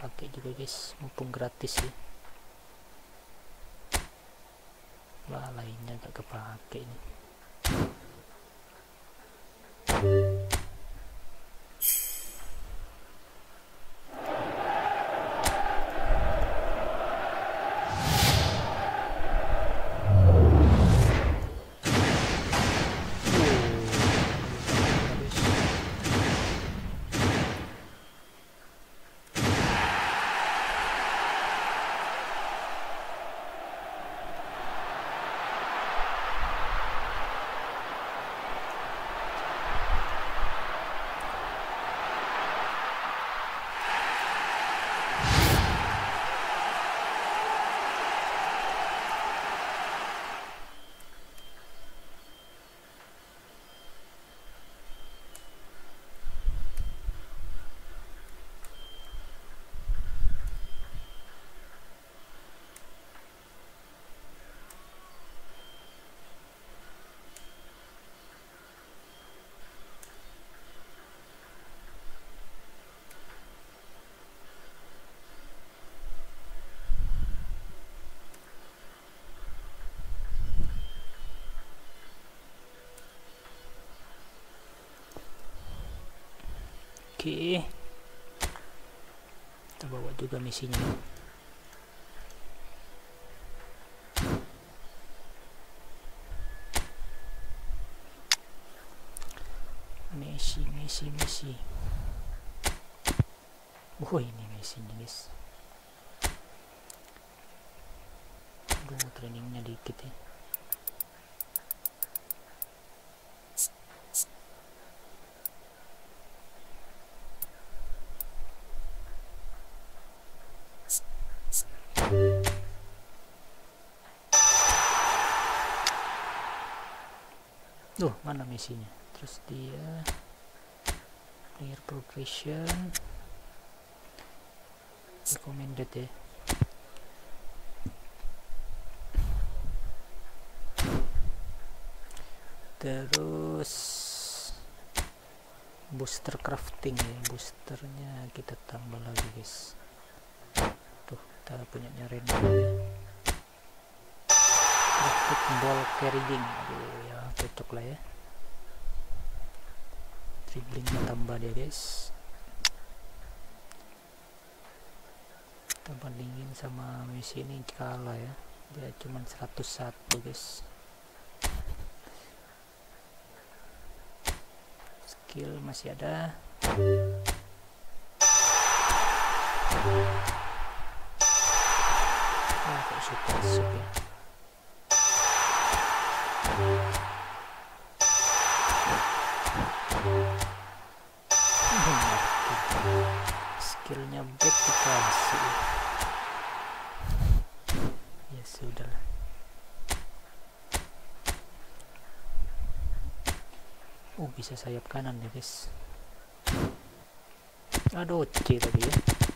pakai juga guys, mumpung gratis ya. Wah, lainnya gak kepake ini. Oke, kita bawa juga misinya. Misi. Oh, ini misinya guys. Aduh, trainingnya dikit ya. Duh, mana misinya? Terus dia player progression recommended ya. Terus booster crafting ya, boosternya kita tambah lagi guys. Tuh, kita punyanya random ya. Crafted ball carrying, aduh ya cocok lah ya. Dribblingnya tambah dia guys. Kita bandingin sama misi ini kalah ya, dia cuma 101 guys. Skill masih ada. Ah, kok super ya. Skillnya back dikasih. Ya sudahlah. Oh, bisa sayap kanan ya guys. Aduh, C tadi ya.